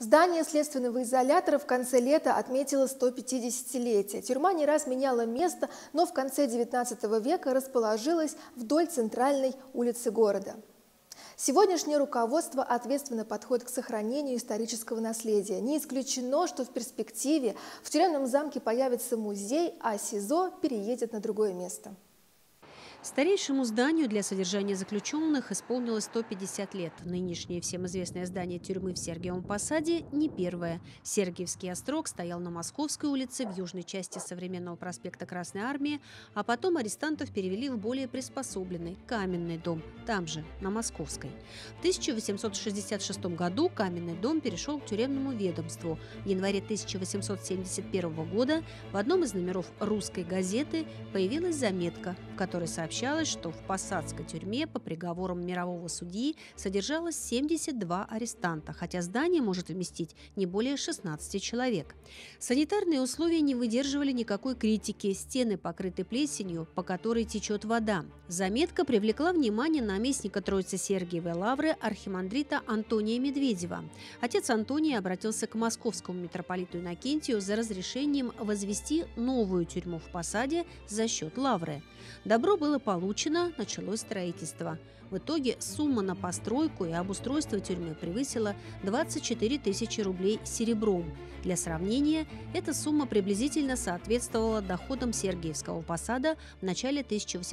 Здание следственного изолятора в конце лета отметило 150-летие. Тюрьма не раз меняла место, но в конце XIX века расположилась вдоль центральной улицы города. Сегодняшнее руководство ответственно подходит к сохранению исторического наследия. Не исключено, что в перспективе в тюремном замке появится музей, а СИЗО переедет на другое место. Старейшему зданию для содержания заключенных исполнилось 150 лет. Нынешнее всем известное здание тюрьмы в Сергиевом Посаде не первое. Сергиевский острог стоял на Московской улице в южной части современного проспекта Красной Армии, а потом арестантов перевели в более приспособленный Каменный дом, там же, на Московской. В 1866 году Каменный дом перешел к тюремному ведомству. В январе 1871 года в одном из номеров «Русской газеты» появилась заметка, в которой сообщалось, что в посадской тюрьме по приговорам мирового судьи содержалось 72 арестанта, хотя здание может вместить не более 16 человек. Санитарные условия не выдерживали никакой критики. Стены покрыты плесенью, по которой течет вода. Заметка привлекла внимание наместника Троицы Сергиевой Лавры архимандрита Антония Медведева. Отец Антоний обратился к московскому митрополиту Иннокентию за разрешением возвести новую тюрьму в Посаде за счет Лавры. Добро было получено, началось строительство. В итоге сумма на постройку и обустройство тюрьмы превысила 24 тысячи рублей серебром. Для сравнения, эта сумма приблизительно соответствовала доходам Сергиевского Посада в начале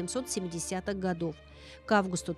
1870-х годов. К августу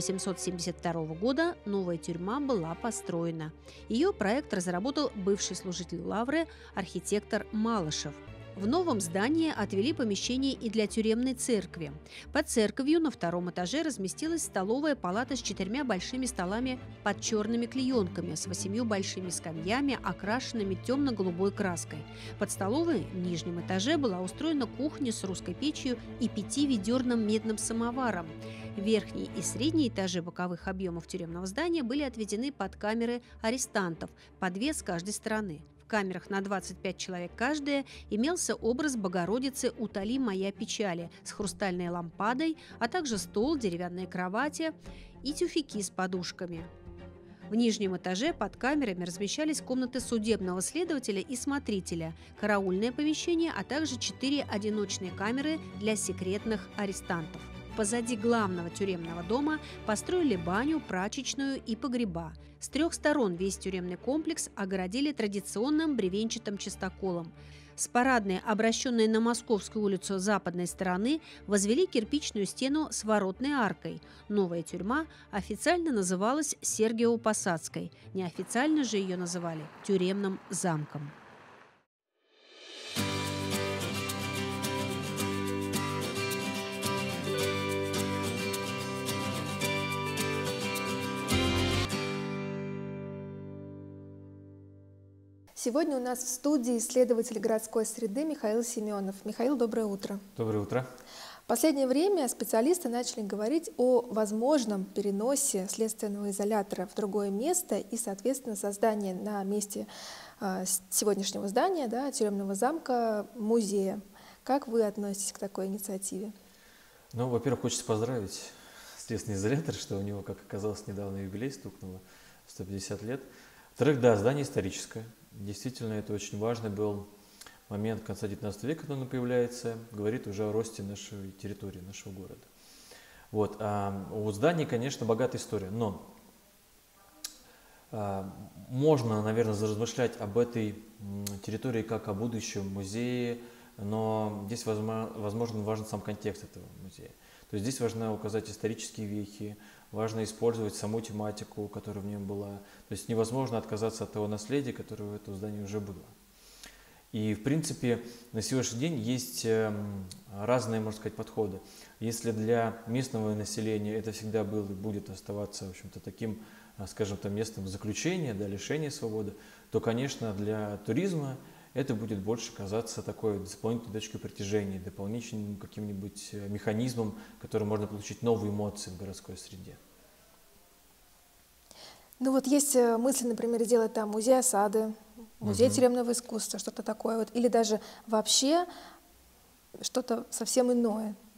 1872 года новая тюрьма была построена. Ее проект разработал бывший служитель Лавры, архитектор Малышев. В новом здании отвели помещение и для тюремной церкви. Под церковью на втором этаже разместилась столовая палата с 4 большими столами под черными клеенками, с 8 большими скамьями, окрашенными темно-голубой краской. Под столовой в нижнем этаже была устроена кухня с русской печью и 5-ведерным медным самоваром. Верхний и средний этажи боковых объемов тюремного здания были отведены под камеры арестантов, по 2 с каждой стороны. В камерах на 25 человек каждая имелся образ Богородицы «Утоли моя печали» с хрустальной лампадой, а также стол, деревянные кровати и тюфяки с подушками. В нижнем этаже под камерами размещались комнаты судебного следователя и смотрителя, караульное помещение, а также 4 одиночные камеры для секретных арестантов. Позади главного тюремного дома построили баню, прачечную и погреба. С 3 сторон весь тюремный комплекс огородили традиционным бревенчатым частоколом. С парадной, обращенной на Московскую улицу западной стороны, возвели кирпичную стену с воротной аркой. Новая тюрьма официально называлась Сергиево-Посадской, неофициально же ее называли тюремным замком. Сегодня у нас в студии исследователь городской среды Михаил Семенов. Михаил, доброе утро. Доброе утро. В последнее время специалисты начали говорить о возможном переносе следственного изолятора в другое место и, соответственно, создании на месте сегодняшнего здания, тюремного замка, музея. Как вы относитесь к такой инициативе? Ну, во-первых, хочется поздравить следственный изолятор, что у него, как оказалось, недавно юбилей стукнуло, 150 лет. Во-вторых, да, здание историческое. Действительно, это очень важный был момент конца XIX века, когда оно появляется, говорит уже о росте нашей территории, нашего города. Вот. А у здания, конечно, богатая история, но можно, наверное, размышлять об этой территории как о будущем музее, но здесь, возможно, важен сам контекст этого музея. То есть здесь важно указать исторические вехи, важно использовать саму тематику, которая в нем была. То есть невозможно отказаться от того наследия, которое в этом здании уже было. И, в принципе, на сегодняшний день есть разные, можно сказать, подходы. Если для местного населения это всегда было и будет оставаться, в общем-то, таким, скажем, там, местом заключения, лишения свободы, то, конечно, для туризма это будет больше казаться такой дополнительной точкой притяжения, дополнительным каким-нибудь механизмом, которым можно получить новые эмоции в городской среде. Ну вот есть мысли, например, сделать там музей осады, музей тюремного искусства, что-то такое, или даже вообще что-то совсем иное.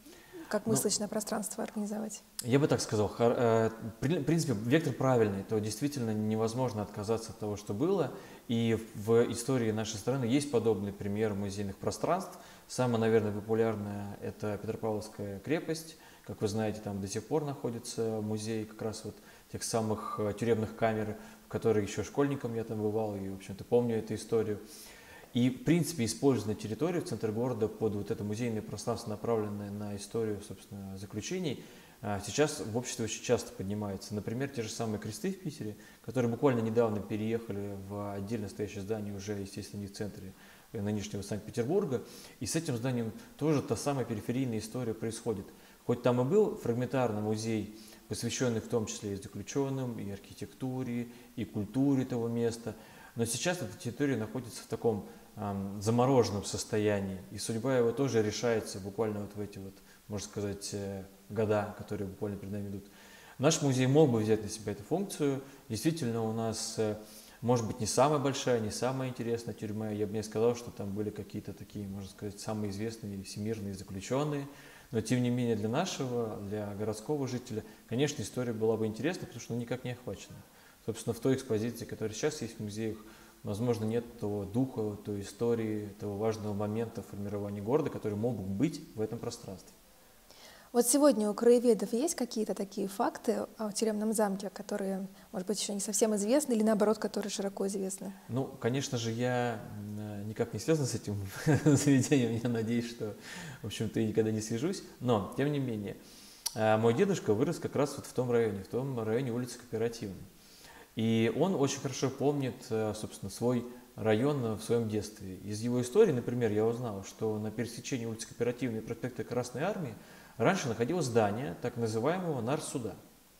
как выставочное пространство организовать? Я бы так сказал. В принципе, вектор правильный, то действительно невозможно отказаться от того, что было. И в истории нашей страны есть подобный пример музейных пространств. Самое, наверное, популярное – это Петропавловская крепость. Как вы знаете, там до сих пор находится музей как раз вот тех самых тюремных камер, в которых еще школьником я там бывал, и, в общем-то, помню эту историю. И, в принципе, использована территория в центре города под вот это музейное пространство, направленное на историю, собственно, заключений, сейчас в обществе очень часто поднимается. Например, те же самые кресты в Питере, которые буквально недавно переехали в отдельно стоящее здание, уже, естественно, не в центре нынешнего Санкт-Петербурга. И с этим зданием тоже та самая периферийная история происходит. Хоть там и был фрагментарный музей, посвященный в том числе и заключенным, и архитектуре, и культуре того места, но сейчас эта территория находится в таком замороженном состоянии, и судьба его тоже решается буквально вот в эти вот, можно сказать, года, которые буквально перед нами идут. Наш музей мог бы взять на себя эту функцию. Действительно, у нас, может быть, не самая большая, не самая интересная тюрьма. Я бы не сказал, что там были какие-то такие, можно сказать, самые известные всемирные заключенные. Но, тем не менее, для нашего, для городского жителя, конечно, история была бы интересна, потому что она никак не охвачена. Собственно, в той экспозиции, которая сейчас есть в музеях, возможно, нет того духа, той истории, того важного момента формирования города, который мог бы быть в этом пространстве. Вот сегодня у краеведов есть какие-то такие факты о тюремном замке, которые, может быть, еще не совсем известны или, наоборот, которые широко известны? Ну, конечно же, я никак не связан с этим заведением, я надеюсь, что, в общем-то, и никогда не свяжусь, но, тем не менее, мой дедушка вырос как раз вот в том районе улицы Кооперативной. И он очень хорошо помнит, собственно, свой район в своем детстве. Из его истории, например, я узнал, что на пересечении улицы Кооперативной и проспекта Красной Армии раньше находилось здание так называемого нарсуда.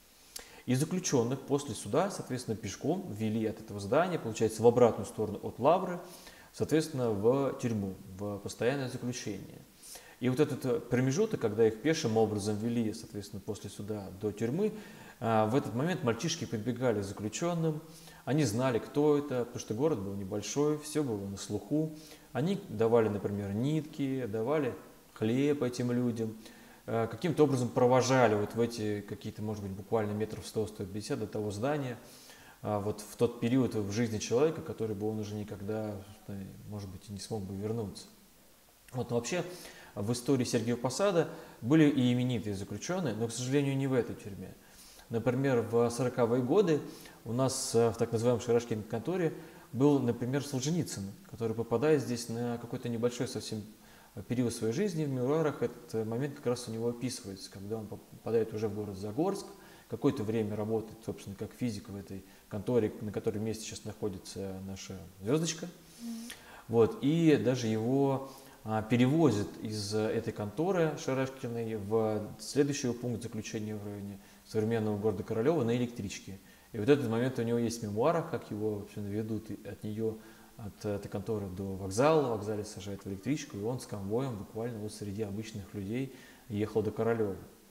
И заключенных после суда, соответственно, пешком вели от этого здания, получается, в обратную сторону от Лавры, соответственно, в тюрьму, в постоянное заключение. И вот этот промежуток, когда их пешим образом вели, соответственно, после суда до тюрьмы, в этот момент мальчишки подбегали к заключенным, они знали, кто это, потому что город был небольшой, все было на слуху. Они давали, например, нитки, давали хлеб этим людям, каким-то образом провожали вот в эти какие-то, может быть, буквально метров 100-150 до того здания, вот в тот период в жизни человека, который бы он уже никогда, может быть, и не смог бы вернуться. Вот, но вообще в истории Сергиева Посада были и именитые заключенные, но, к сожалению, не в этой тюрьме. Например, в 40-е годы у нас в так называемой Шарашкиной конторе был, например, Солженицын, который, попадая здесь на какой-то небольшой совсем период своей жизни, в мемуарах этот момент как раз у него описывается, когда он попадает уже в город Загорск, какое-то время работает, собственно, как физик в этой конторе, на которой месте сейчас находится наша звездочка. Вот, и даже его перевозят из этой конторы Шарашкиной в следующий пункт заключения в районе современного города Королева на электричке. И вот этот момент у него есть в мемуарах, как его вообще ведут от нее, от этой конторы до вокзала. В вокзале сажают в электричку, и он с конвоем буквально вот среди обычных людей ехал до Королева.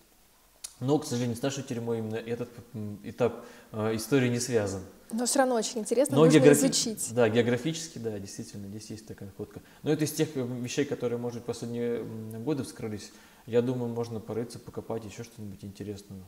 Но, к сожалению, с нашей тюрьмой именно этот этап истории не связан. Но все равно очень интересно, нужно изучить. Да, географически, да, действительно, здесь есть такая находка. Но это из тех вещей, которые, может быть, в последние годы вскрылись. Я думаю, можно порыться, покопать еще что-нибудь интересного.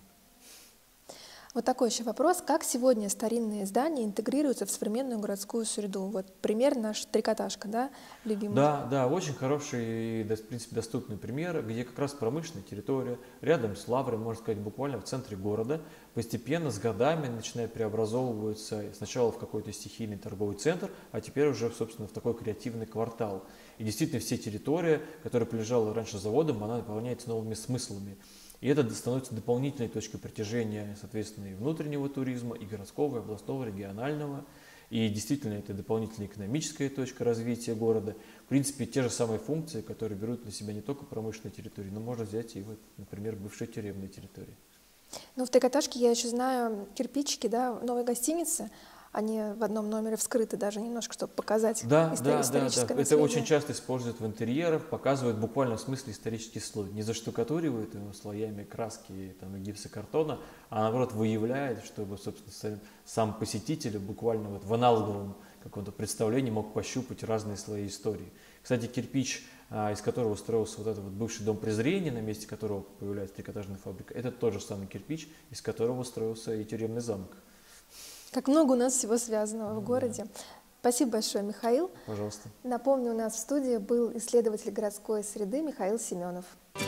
Вот такой еще вопрос. Как сегодня старинные здания интегрируются в современную городскую среду? Вот пример наш Трикотажка, да, любимый? Да, очень хороший и, в принципе, доступный пример, где как раз промышленная территория, рядом с Лаврой, можно сказать, буквально в центре города, постепенно с годами начинает преобразовываться сначала в какой-то стихийный торговый центр, а теперь уже, собственно, в такой креативный квартал. И действительно, все территория, которая прилежала раньше заводом, она наполняется новыми смыслами. И это становится дополнительной точкой притяжения, соответственно, и внутреннего туризма, и городского, и областного, регионального. И действительно, это дополнительная экономическая точка развития города. В принципе, те же самые функции, которые берут на себя не только промышленные территории, но можно взять и, вот, например, бывшие тюремные территории. Ну, в Трикотажке я еще знаю кирпичики, да, новой гостиницы. Они в одном номере вскрыты даже немножко, чтобы показать историческое наследие. Это очень часто используют в интерьерах, показывают буквально в смысле исторический слой. Не заштукатуривают его слоями краски там, и гипсокартона, а наоборот выявляют, чтобы, собственно, сам посетитель буквально вот в аналоговом каком-то представлении мог пощупать разные слои истории. Кстати, кирпич из которого строился вот этот вот бывший дом презрения, на месте которого появляется трикотажная фабрика, это тот же самый кирпич, из которого строился и тюремный замок. Как много у нас всего связанного в городе. Спасибо большое, Михаил. Пожалуйста. Напомню, у нас в студии был исследователь городской среды Михаил Семенов.